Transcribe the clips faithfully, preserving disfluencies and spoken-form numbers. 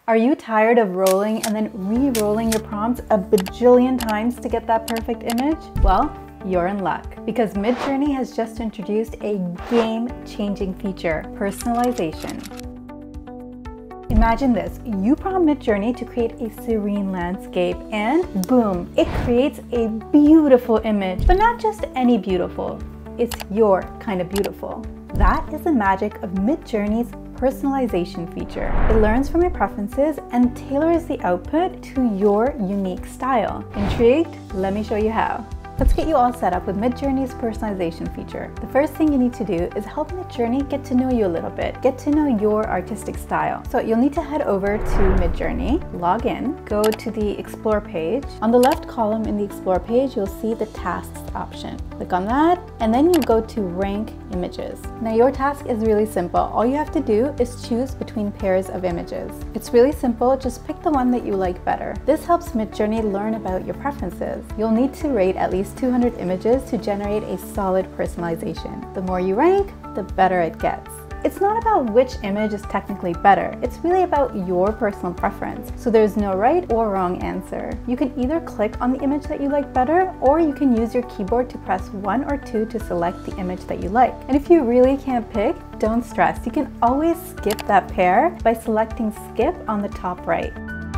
Are you tired of rolling and then re-rolling your prompts a bajillion times to get that perfect image? Well, you're in luck, because MidJourney has just introduced a game-changing feature, personalization. Imagine this, you prompt MidJourney to create a serene landscape and boom, it creates a beautiful image, but not just any beautiful, it's your kind of beautiful. That is the magic of MidJourney's personalization feature. It learns from your preferences and tailors the output to your unique style. Intrigued? Let me show you how. Let's get you all set up with MidJourney's personalization feature. The first thing you need to do is help MidJourney get to know you a little bit, get to know your artistic style. So you'll need to head over to MidJourney, log in, go to the Explore page. On the left column in the Explore page, you'll see the Tasks option. Click on that, and then you go to Rank Images. Now your task is really simple. All you have to do is choose between pairs of images. It's really simple, just pick the one that you like better. This helps MidJourney learn about your preferences. You'll need to rate at least two hundred images to generate a solid personalization. The more you rank, the better it gets. It's not about which image is technically better, it's really about your personal preference. So there's no right or wrong answer. You can either click on the image that you like better, or you can use your keyboard to press one or two to select the image that you like. And if you really can't pick, don't stress. You can always skip that pair by selecting skip on the top right.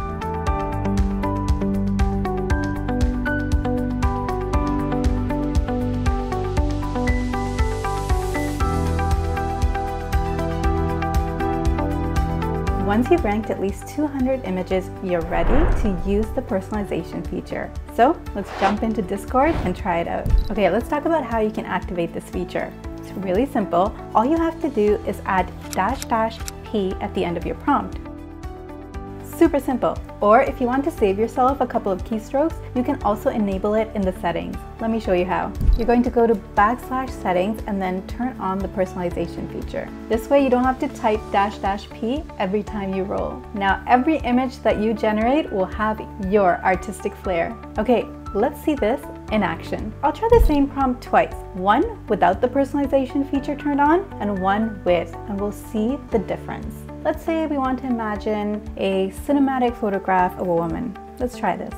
Once you've ranked at least two hundred images, you're ready to use the personalization feature. So let's jump into Discord and try it out. Okay, let's talk about how you can activate this feature. It's really simple. All you have to do is add dash dash P at the end of your prompt. Super simple. Or if you want to save yourself a couple of keystrokes, you can also enable it in the settings. Let me show you how. You're going to go to backslash settings and then turn on the personalization feature. This way you don't have to type dash dash P every time you roll. Now every image that you generate will have your artistic flair. Okay, let's see this in action. I'll try the same prompt twice. One without the personalization feature turned on and one with, and we'll see the difference. Let's say we want to imagine a cinematic photograph of a woman. Let's try this.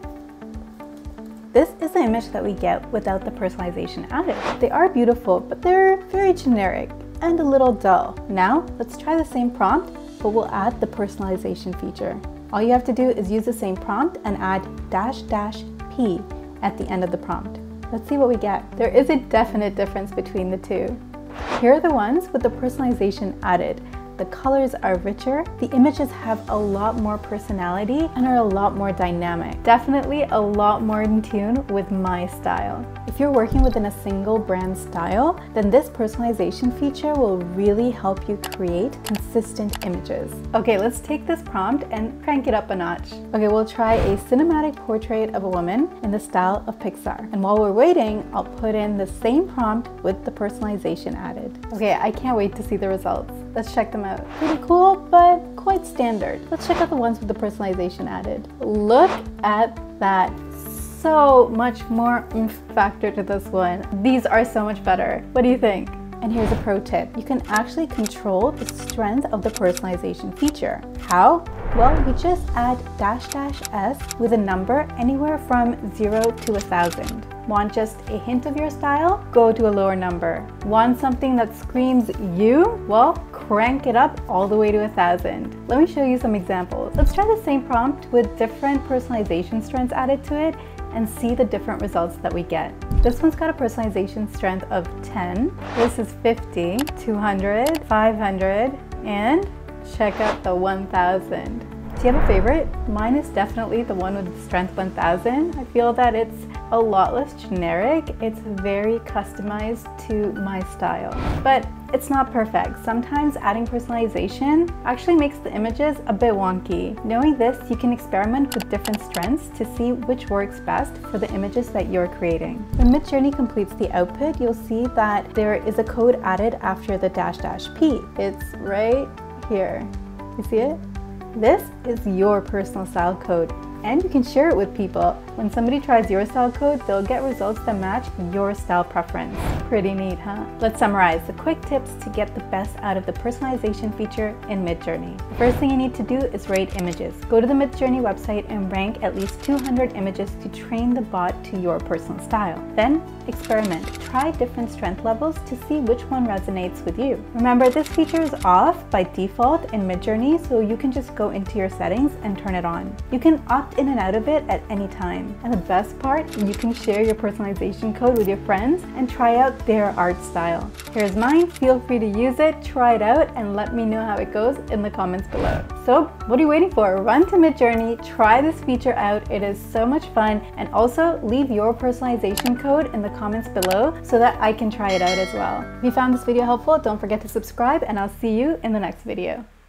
This is the image that we get without the personalization added. They are beautiful, but they're very generic and a little dull. Now, let's try the same prompt, but we'll add the personalization feature. All you have to do is use the same prompt and add dash dash P at the end of the prompt. Let's see what we get. There is a definite difference between the two. Here are the ones with the personalization added. The colors are richer, the images have a lot more personality and are a lot more dynamic. Definitely a lot more in tune with my style. If you're working within a single brand style, then this personalization feature will really help you create consistent images. Okay, let's take this prompt and crank it up a notch. Okay, we'll try a cinematic portrait of a woman in the style of Pixar. And while we're waiting, I'll put in the same prompt with the personalization added. Okay, I can't wait to see the results. Let's check them out. Pretty cool, but quite standard. Let's check out the ones with the personalization added. Look at that. So much more oomph factor to this one. These are so much better. What do you think? And here's a pro tip. You can actually control the strength of the personalization feature. How? Well, you just add dash dash S with a number anywhere from zero to a thousand. Want just a hint of your style? Go to a lower number. Want something that screams you? Well, crank it up all the way to a thousand. Let me show you some examples. Let's try the same prompt with different personalization strengths added to it and see the different results that we get. This one's got a personalization strength of ten. This is fifty, two hundred, five hundred, and check out the one thousand. Do you have a favorite? Mine is definitely the one with the strength one thousand. I feel that it's a lot less generic. It's very customized to my style. But it's not perfect. Sometimes adding personalization actually makes the images a bit wonky. Knowing this, you can experiment with different strengths to see which works best for the images that you're creating. When MidJourney completes the output, you'll see that there is a code added after the dash dash P. It's right here. You see it? This is your personal style code And you can share it with people. When somebody tries your style code, they'll get results that match your style preference. Pretty neat, huh? Let's summarize the quick tips to get the best out of the personalization feature in MidJourney. The first thing you need to do is rate images. Go to the MidJourney website and rank at least two hundred images to train the bot to your personal style. Then experiment. Try different strength levels to see which one resonates with you. Remember, this feature is off by default in MidJourney, so you can just go into your settings and turn it on. You can opt in and out of it at any time. And the best part, you can share your personalization code with your friends and try out their art style. Here's mine. Feel free to use it, try it out, and let me know how it goes in the comments below. So what are you waiting for? Run to MidJourney, try this feature out. It is so much fun. And also leave your personalization code in the comments below so that I can try it out as well. If you found this video helpful, don't forget to subscribe, and I'll see you in the next video.